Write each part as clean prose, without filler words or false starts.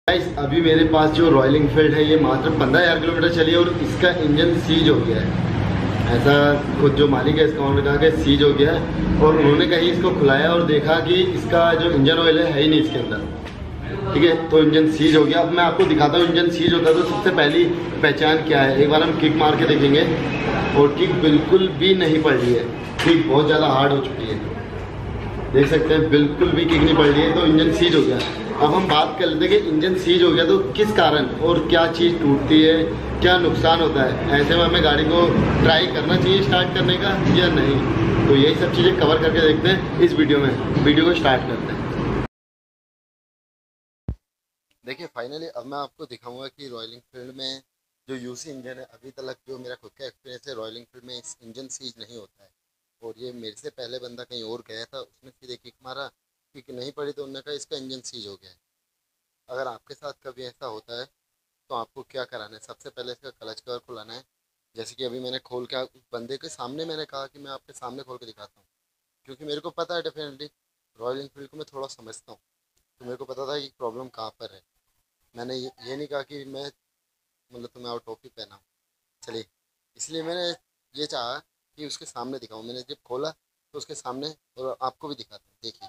अभी मेरे पास जो रॉयल एनफील्ड है ये मात्र 15,000 किलोमीटर चली है और इसका इंजन सीज हो गया है। ऐसा खुद जो मालिक है इसका उन्होंने कहा कि सीज हो गया है और उन्होंने कहीं इसको खुलाया और देखा कि इसका जो इंजन ऑयल है ही नहीं इसके अंदर। ठीक है, तो इंजन सीज हो गया। अब मैं आपको दिखाता हूँ इंजन सीज होता है तो सबसे पहली पहचान क्या है। एक बार हम किक मार के देखेंगे और किक बिल्कुल भी नहीं पड़ रही है, किक बहुत ज़्यादा हार्ड हो चुकी है, देख सकते हैं बिल्कुल भी किक नहीं पड़ रही है, तो इंजन सीज हो गया। अब हम बात कर लेते हैं कि इंजन सीज हो गया तो किस कारण और क्या चीज़ टूटती है, क्या नुकसान होता है, ऐसे में हमें गाड़ी को ट्राई करना चाहिए स्टार्ट करने का या नहीं। तो यही सब चीज़ें कवर करके देखते हैं इस वीडियो में। वीडियो को स्टार्ट करते हैं। देखिए फाइनली अब मैं आपको दिखाऊंगा कि रॉयल एनफील्ड में जो यूसी इंजन है, अभी तक जो मेरा खुद का एक्सपीरियंस है, रॉयल एनफील्ड में इस इंजन सीज नहीं होता है। और ये मेरे से पहले बंदा कहीं और गया था, उसने सीधे किक मारा, किक नहीं पड़ी तो उन्होंने कहा इसका इंजन सीज हो गया है। अगर आपके साथ कभी ऐसा होता है तो आपको क्या कराना है, सबसे पहले इसका क्लच कवर खुलाना है। जैसे कि अभी मैंने खोल के बंदे के सामने मैंने कहा कि मैं आपके सामने खोल के दिखाता हूँ, क्योंकि मेरे को पता है डेफिनेटली रॉयल एनफील्ड को मैं थोड़ा समझता हूँ, तो मेरे को पता था कि प्रॉब्लम कहाँ पर है। मैंने ये नहीं कहा कि मैं मतलब तुम्हें और टोपी पहनाऊँ, चलिए, इसलिए मैंने ये चाहा कि उसके सामने दिखाऊँ। मैंने जब खोला तो उसके सामने, और आपको भी दिखाता हूँ, देखिए।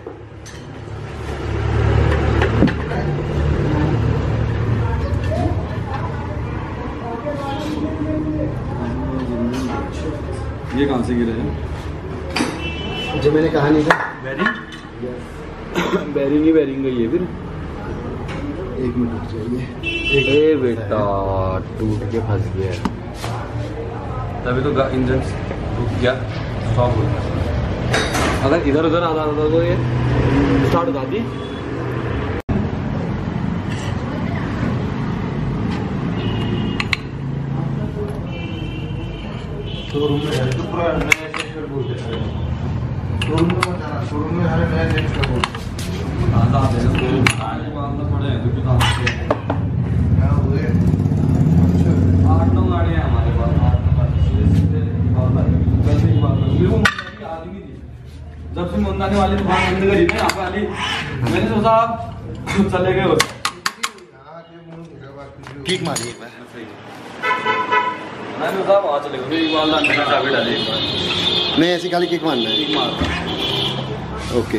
ये कहाँ से गिरा है? जो मैंने कहा नहीं था बैरिंग बैरिंग ही बैरिंग गई है फिर। एक मिनट चाहिए। ए बेटा टूट के फंस गया है, तभी तो इंजन रुक गया, स्टॉप हो गया। अगर इधर उधर आता था तो ये स्टार्ट हो जाती। शोरूम में है तो पूरा नया चेंज कर बोलते हैं। शोरूम में मत जाना, शोरूम में हर नया चेंज कर बोलते हैं। पड़े हैं तो क्या हुए? 8-9 गाड़ियाँ हमारे पास, 8-9 आदमी थी। जब से मुंदाने वाली दुकान बंद करी ना यहाँ पे वाली, मैंने सोचा चले गए होते। किक मारी एक बार, मैंने सोचा वहाँ चले गए, एक बार अंदर चाबी डाली, एक बार नहीं ऐसी खाली किक मारना है। किक मारता। ओके,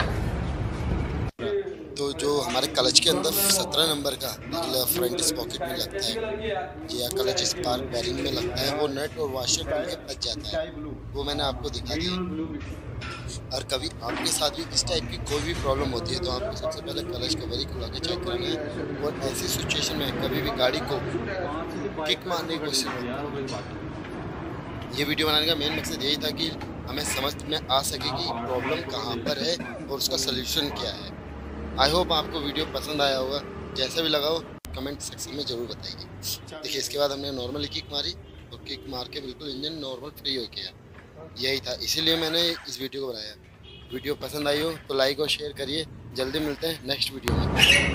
तो जो हमारे क्लच के अंदर 17 नंबर का फ्रंट स्पॉकेट में लगता है या क्लच स्पार्क बेरिंग में लगता है, वो नट और वाशर खुल के फंस जाता है, वो मैंने आपको दिखा दिया। और कभी आपके साथ भी इस टाइप की कोई भी प्रॉब्लम होती है तो आपको सबसे पहले क्लच कवर ही खुला के चेक करना है। और ऐसी सिचुएशन में कभी भी गाड़ी को किक मारने की कोशिश मत करो। ये वीडियो बनाने का मेन मकसद यही था कि हमें समझ में आ सके कि प्रॉब्लम कहाँ पर है और उसका सलूशन क्या है। आई होप आपको वीडियो पसंद आया होगा, जैसा भी लगा हो कमेंट सेक्शन में ज़रूर बताइए। देखिए इसके बाद हमने नॉर्मली किक मारी और किक मार के बिल्कुल इंजन नॉर्मल फ्री हो गया, यही था, इसीलिए मैंने इस वीडियो को बनाया। वीडियो पसंद आई हो तो लाइक और शेयर करिए। जल्दी मिलते हैं नेक्स्ट वीडियो में।